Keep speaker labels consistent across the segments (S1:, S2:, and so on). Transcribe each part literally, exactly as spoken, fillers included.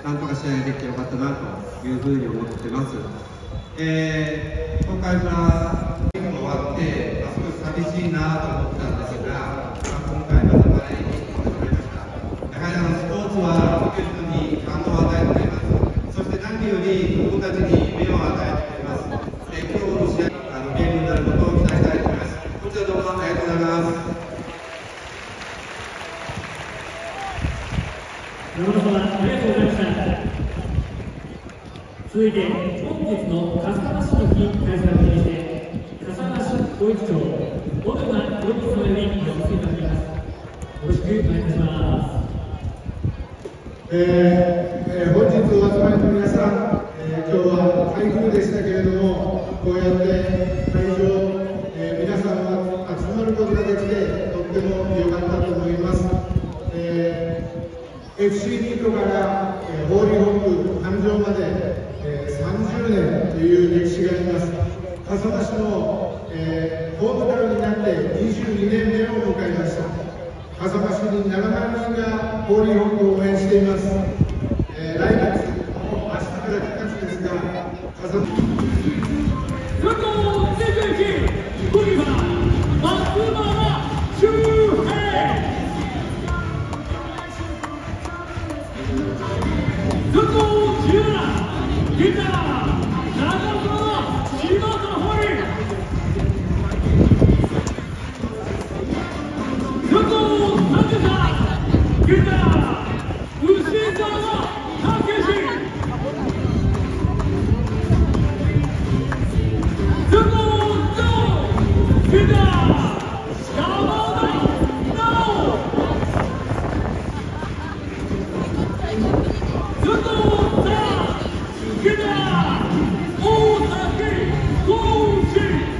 S1: なんとか試合ができてよかったなというふうに思ってます。えー、今回は終わって、まあ、少し寂しいなと思ったんですが、まあ、今回またバレーに始まりました。やはりあのスポーツは受ける人に感動を与えてくれます。そして何より子供たちに目を与えてくれます。えー、今日の試合、あのゲームになることを期待したいと思います。こちらどうもありがとうございます。
S2: 山本様、ありがとうございました。続いて、本日の笠間市の日開催にして笠間市統一長小沼洋一様よりご出演いただきます。よろしくお願いいたします。
S3: えーえー、本日お集まりの皆さん、えー、今日は台風でしたけれども、こうやって会場、えー、皆さんが集まることができてとっても良かったと思います。えー、エフシー ニートから、えー、ホーリーホップ誕生までえー、さんじゅうねんという歴史があります。笠間市の、えー、ホームタウンになってにじゅうにねんめを迎えました。笠間市にななまんにんがホーリーホップを応援しています。えー、来月、もう明日からくがつですが、笠間市
S2: ギター、長岡の柴田ホリ佐藤拓也、ギター、牛沢武史、佐藤城、ギター、山田直、佐藤ギター、大崎浩二、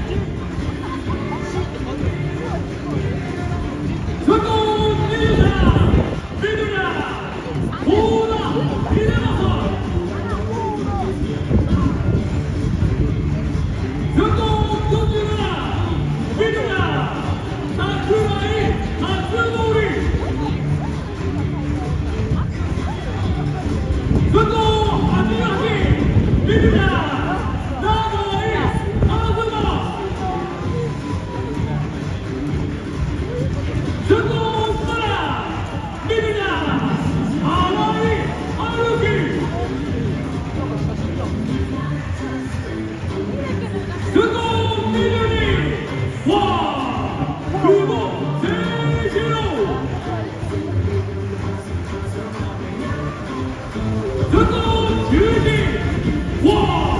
S2: 佐藤二さん、ビルダー、大田秀正、佐藤どちら、ビルダー、桜井辰徳、佐藤ビルダー、長井東、佐藤からビルダー、新井春樹、佐藤緑、わー、久保誠一郎、佐藤十二、わー、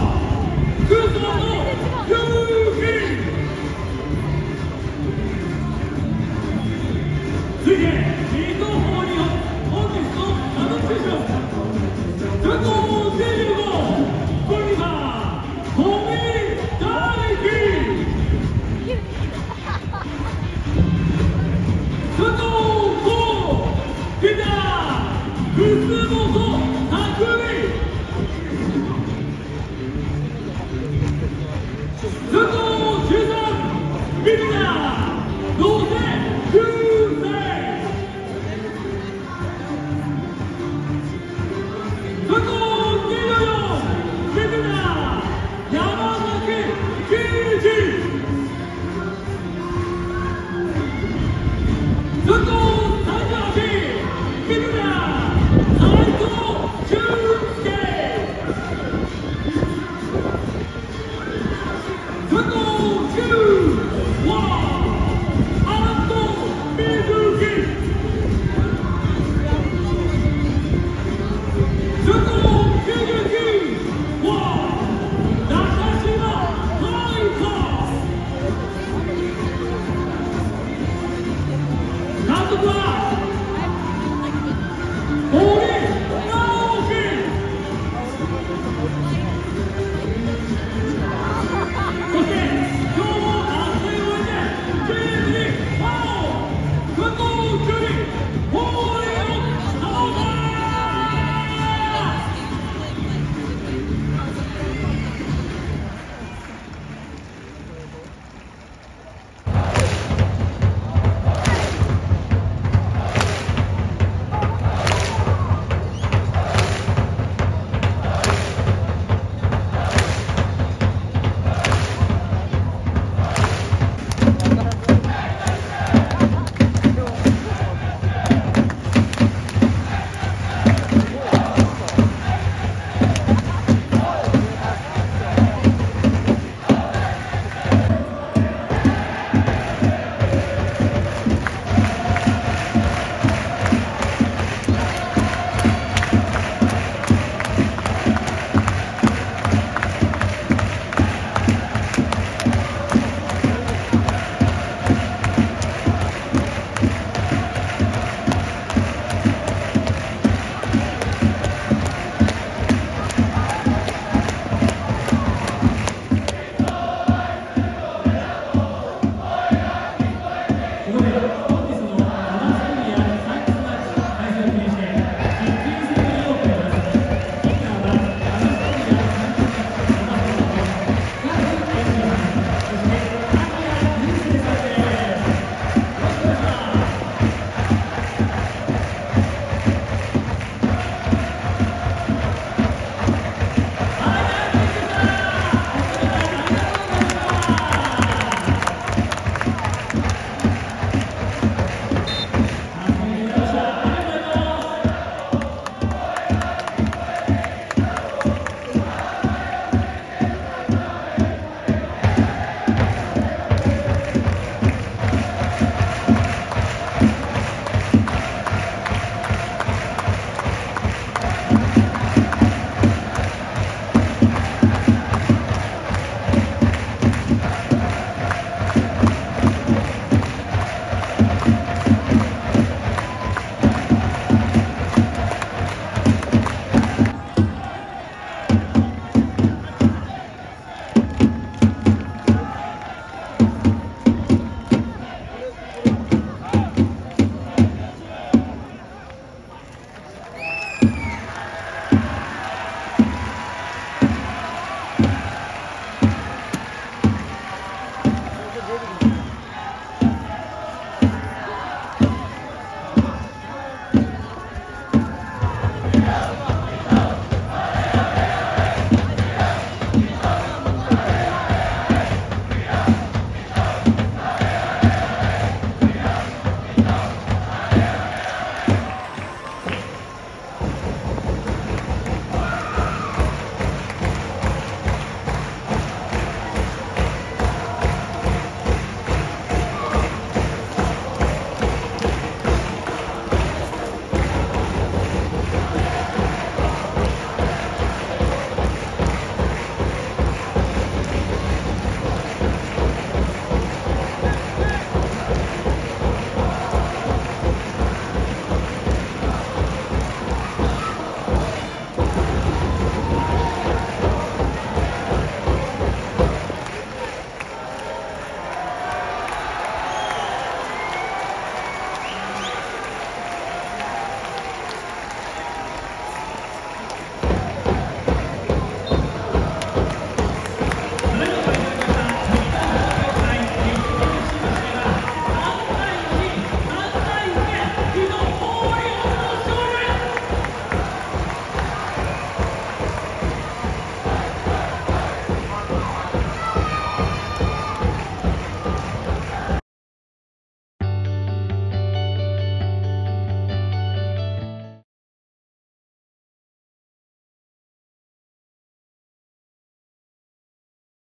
S2: 続いて、水戸ホーリー本日のサブステーション、佐藤じゅうご、小木さん、小木大輝、佐藤剛、ギター、楠本拓海、佐藤じゅうさん、ビルダー、野瀬雄生、佐藤にじゅうよん、ビルダー、山崎圭一、佐藤さんじゅうはち、ビルダー、